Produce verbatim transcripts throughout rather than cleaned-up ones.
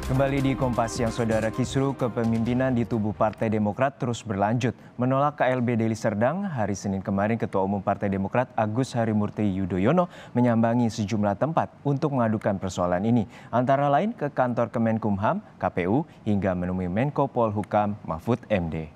Kembali di Kompas Siang, Saudara, kisruh kepemimpinan di tubuh Partai Demokrat terus berlanjut. Menolak K L B Deli Serdang, hari Senin kemarin Ketua Umum Partai Demokrat Agus Harimurti Yudhoyono menyambangi sejumlah tempat untuk mengadukan persoalan ini. Antara lain ke kantor Kemenkumham, K P U, hingga menemui Menko Polhukam Mahfud M D.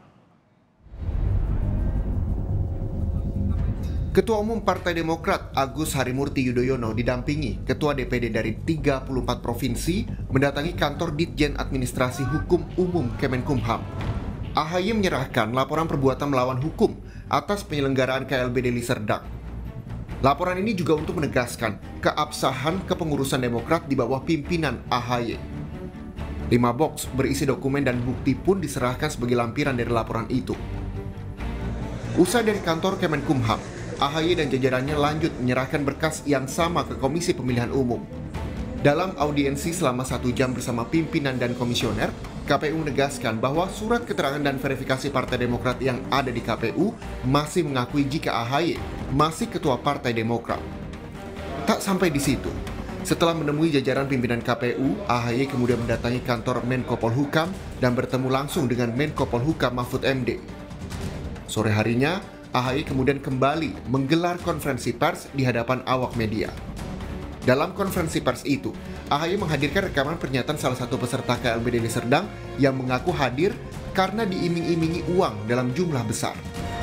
Ketua Umum Partai Demokrat Agus Harimurti Yudhoyono didampingi Ketua D P D dari tiga puluh empat provinsi mendatangi kantor Ditjen Administrasi Hukum Umum Kemenkumham. A H Y menyerahkan laporan perbuatan melawan hukum atas penyelenggaraan K L B Deli Serdang. Laporan ini juga untuk menegaskan keabsahan kepengurusan Demokrat di bawah pimpinan A H Y. Lima box berisi dokumen dan bukti pun diserahkan sebagai lampiran dari laporan itu. Usai dari kantor Kemenkumham, A H Y dan jajarannya lanjut menyerahkan berkas yang sama ke Komisi Pemilihan Umum. Dalam audiensi selama satu jam bersama pimpinan dan komisioner, K P U menegaskan bahwa surat keterangan dan verifikasi Partai Demokrat yang ada di K P U masih mengakui jika A H Y masih ketua Partai Demokrat. Tak sampai di situ, setelah menemui jajaran pimpinan K P U, A H Y kemudian mendatangi kantor Menko Polhukam dan bertemu langsung dengan Menko Polhukam Mahfud M D. Sore harinya, A H Y kemudian kembali menggelar konferensi pers di hadapan awak media. Dalam konferensi pers itu, A H Y menghadirkan rekaman pernyataan salah satu peserta K L B Deli Serdang yang mengaku hadir karena diiming-imingi uang dalam jumlah besar.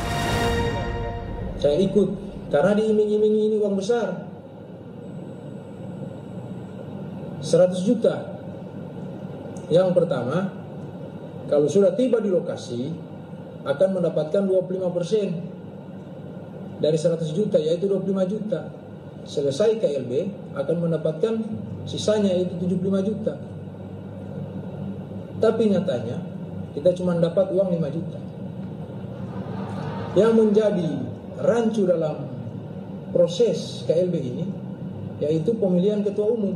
Saya ikut karena diiming-imingi ini uang besar. seratus juta. Yang pertama, kalau sudah tiba di lokasi, akan mendapatkan dua puluh lima persen dari seratus juta, yaitu dua puluh lima juta. Selesai K L B akan mendapatkan sisanya, yaitu tujuh puluh lima juta. Tapi nyatanya kita cuma dapat uang lima juta. Yang menjadi rancu dalam proses K L B ini yaitu pemilihan ketua umum.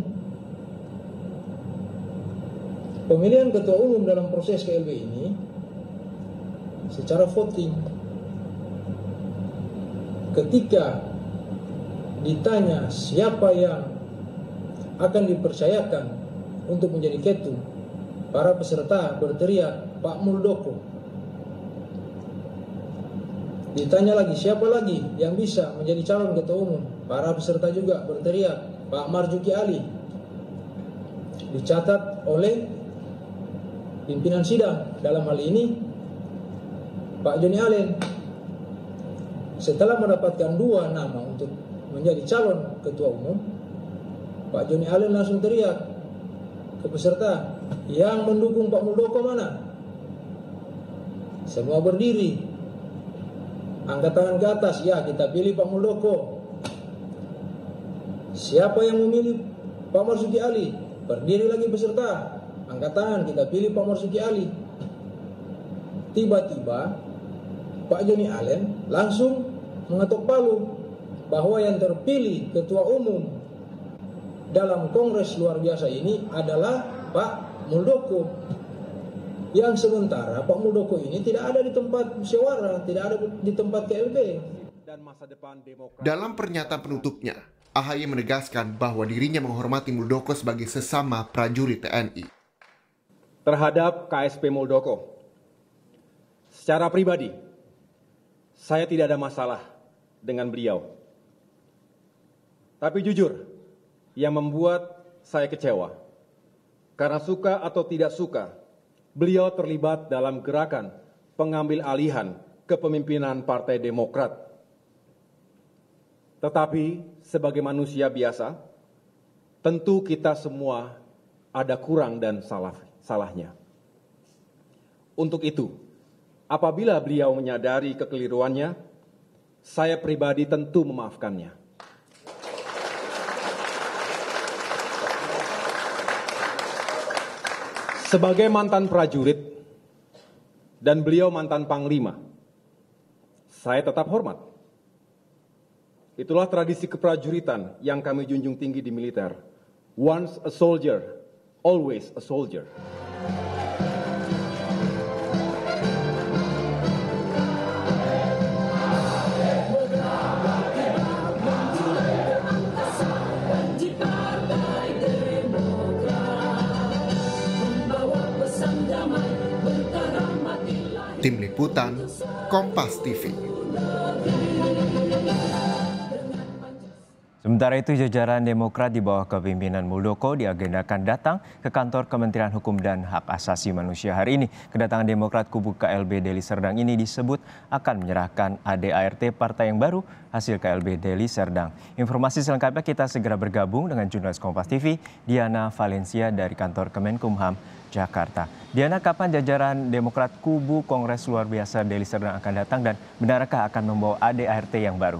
Pemilihan ketua umum dalam proses K L B ini secara voting. Ketika ditanya siapa yang akan dipercayakan untuk menjadi ketum, para peserta berteriak Pak Muldoko. Ditanya lagi siapa lagi yang bisa menjadi calon ketua umum, para peserta juga berteriak Pak Marzuki Ali. Dicatat oleh pimpinan sidang, dalam hal ini Pak Joni Allen. Setelah mendapatkan dua nama untuk menjadi calon ketua umum, Pak Joni Allen langsung teriak ke peserta, yang mendukung Pak Muldoko mana? Semua berdiri, angkat tangan ke atas, ya kita pilih Pak Muldoko. Siapa yang memilih Pak Marzuki Ali? Berdiri lagi peserta, angkat tangan, kita pilih Pak Marzuki Ali. Tiba-tiba Pak Joni Allen langsung mengetuk palu bahwa yang terpilih ketua umum dalam kongres luar biasa ini adalah Pak Muldoko. Yang sementara Pak Muldoko ini tidak ada di tempat musyawarah, tidak ada di tempat K L B. Dalam pernyataan penutupnya, A H Y menegaskan bahwa dirinya menghormati Muldoko sebagai sesama prajurit T N I. Terhadap K S P Muldoko, secara pribadi, saya tidak ada masalah dengan beliau. Tapi jujur, yang membuat saya kecewa, karena suka atau tidak suka, beliau terlibat dalam gerakan pengambil alihan kepemimpinan Partai Demokrat. Tetapi sebagai manusia biasa, tentu kita semua ada kurang dan salah, salahnya. Untuk itu, apabila beliau menyadari kekeliruannya, saya pribadi tentu memaafkannya. Sebagai mantan prajurit dan beliau mantan panglima, saya tetap hormat. Itulah tradisi keprajuritan yang kami junjung tinggi di militer. Once a soldier, always a soldier. Tim Liputan, Kompas T V. Sementara itu, jajaran Demokrat di bawah kepemimpinan Muldoko diagendakan datang ke kantor Kementerian Hukum dan Hak Asasi Manusia hari ini. Kedatangan Demokrat kubu K L B Deli Serdang ini disebut akan menyerahkan A D A R T partai yang baru hasil K L B Deli Serdang. Informasi selengkapnya kita segera bergabung dengan jurnalis Kompas T V, Diana Valencia dari kantor Kemenkumham, Jakarta. Diana, kapan jajaran Demokrat kubu Kongres Luar Biasa Deli Serdang akan datang dan benarkah akan membawa A D A R T yang baru?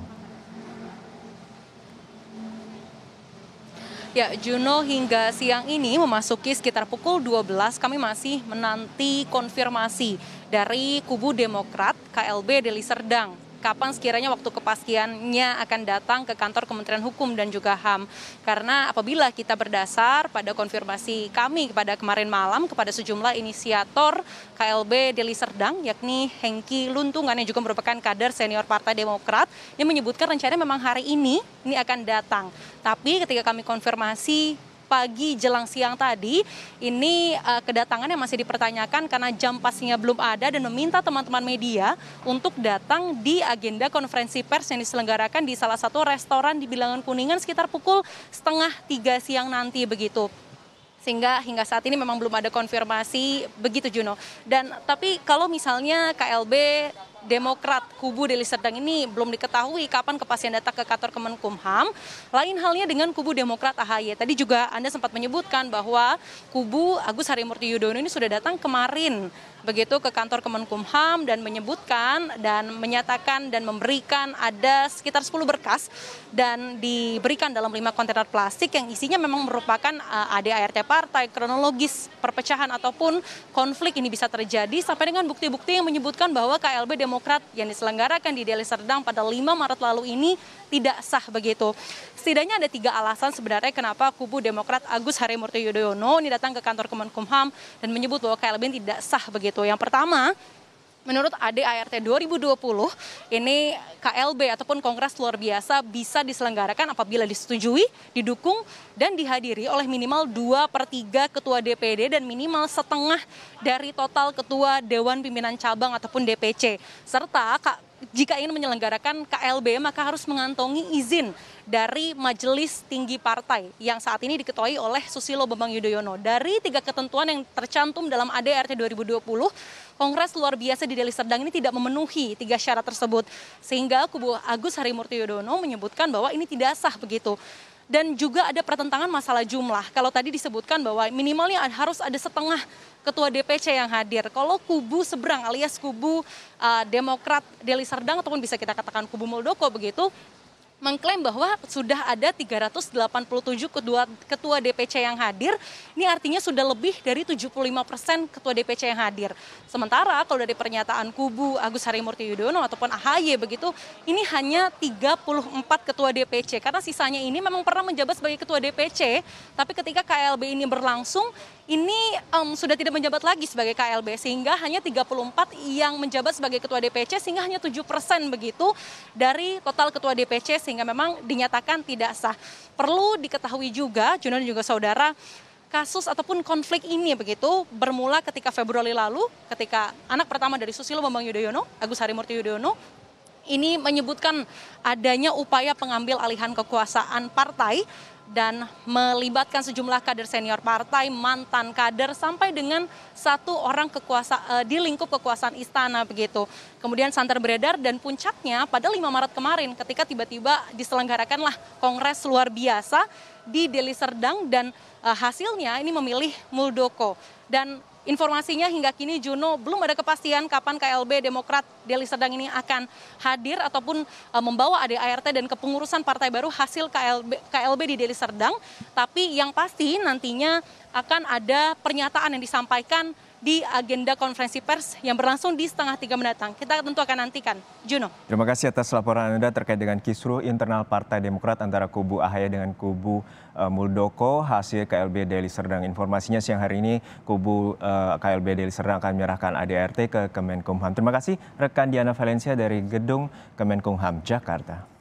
Ya, Juno, hingga siang ini memasuki sekitar pukul dua belas kami masih menanti konfirmasi dari kubu Demokrat K L B Deli Serdang. Kapan sekiranya waktu kepastiannya akan datang ke kantor Kementerian Hukum dan juga H A M. Karena apabila kita berdasar pada konfirmasi kami pada kemarin malam kepada sejumlah inisiator K L B Deli Serdang, yakni Hengki Luntungan yang juga merupakan kader senior Partai Demokrat, yang menyebutkan rencananya memang hari ini ini akan datang. Tapi ketika kami konfirmasi pagi jelang siang tadi, ini uh, kedatangannya masih dipertanyakan karena jam pastinya belum ada, dan meminta teman-teman media untuk datang di agenda konferensi pers yang diselenggarakan di salah satu restoran di Bilangan Kuningan sekitar pukul setengah tiga siang nanti begitu. Sehingga hingga saat ini memang belum ada konfirmasi begitu, Juno. Dan tapi kalau misalnya K L B Demokrat kubu Deli Serdang ini belum diketahui kapan kepastian datang ke kantor Kemenkumham, lain halnya dengan kubu Demokrat A H Y. Tadi juga Anda sempat menyebutkan bahwa kubu Agus Harimurti Yudhoyono ini sudah datang kemarin begitu ke kantor Kemenkumham dan menyebutkan dan menyatakan dan memberikan ada sekitar sepuluh berkas dan diberikan dalam lima kontainer plastik yang isinya memang merupakan A D A R T partai, kronologis perpecahan ataupun konflik ini bisa terjadi sampai dengan bukti-bukti yang menyebutkan bahwa K L B Demokrat yang diselenggarakan di Deli Serdang pada lima Maret lalu ini tidak sah begitu. Setidaknya ada tiga alasan sebenarnya kenapa kubu Demokrat Agus Harimurti Yudhoyono ini datang ke kantor Kemenkumham dan menyebut bahwa K L B tidak sah begitu. Yang pertama, menurut A D A R T dua ribu dua puluh, ini K L B ataupun Kongres Luar Biasa bisa diselenggarakan apabila disetujui, didukung, dan dihadiri oleh minimal dua per tiga ketua D P D dan minimal setengah dari total ketua Dewan Pimpinan Cabang ataupun D P C. Serta jika ingin menyelenggarakan K L B maka harus mengantongi izin dari Majelis Tinggi Partai yang saat ini diketuai oleh Susilo Bambang Yudhoyono. Dari tiga ketentuan yang tercantum dalam A D A R T dua ribu dua puluh, Kongres Luar Biasa di Deli Serdang ini tidak memenuhi tiga syarat tersebut. Sehingga kubu Agus Harimurti Yudhoyono menyebutkan bahwa ini tidak sah begitu. Dan juga ada pertentangan masalah jumlah. Kalau tadi disebutkan bahwa minimalnya harus ada setengah ketua D P C yang hadir. Kalau kubu seberang alias kubu uh, Demokrat Deli Serdang ataupun bisa kita katakan kubu Muldoko begitu, mengklaim bahwa sudah ada tiga ratus delapan puluh tujuh ketua, ketua D P C yang hadir. Ini artinya sudah lebih dari tujuh puluh lima persen ketua D P C yang hadir. Sementara kalau dari pernyataan kubu Agus Harimurti Yudhoyono ataupun A H Y begitu, ini hanya tiga puluh empat ketua D P C. Karena sisanya ini memang pernah menjabat sebagai ketua D P C, tapi ketika K L B ini berlangsung, ini um, sudah tidak menjabat lagi sebagai K L B, sehingga hanya tiga puluh empat yang menjabat sebagai ketua D P C, sehingga hanya tujuh persen begitu dari total ketua D P C, sehingga memang dinyatakan tidak sah. Perlu diketahui juga, Juno dan juga saudara, kasus ataupun konflik ini begitu bermula ketika Februari lalu, ketika anak pertama dari Susilo Bambang Yudhoyono, Agus Harimurti Yudhoyono, ini menyebutkan adanya upaya pengambil alihan kekuasaan partai dan melibatkan sejumlah kader senior partai, mantan kader, sampai dengan satu orang kekuasa uh, di lingkup kekuasaan istana begitu. Kemudian santer beredar dan puncaknya pada lima Maret kemarin ketika tiba-tiba diselenggarakanlah Kongres Luar Biasa di Deli Serdang dan uh, hasilnya ini memilih Muldoko. Dan informasinya hingga kini, Juno, belum ada kepastian kapan K L B Demokrat Deli Serdang ini akan hadir ataupun uh, membawa A D A R T dan kepengurusan partai baru hasil K L B, K L B di Deli Serdang. Tapi yang pasti nantinya akan ada pernyataan yang disampaikan di agenda konferensi pers yang berlangsung di setengah tiga mendatang. Kita tentu akan nantikan. Juno. Terima kasih atas laporan Anda terkait dengan kisruh internal Partai Demokrat antara kubu A H Y dengan kubu uh, Muldoko hasil K L B Deli Serdang. Informasinya siang hari ini kubu uh, K L B Deli Serdang akan menyerahkan A D A R T ke Kemenkumham. Terima kasih rekan Diana Valencia dari Gedung Kemenkumham, Jakarta.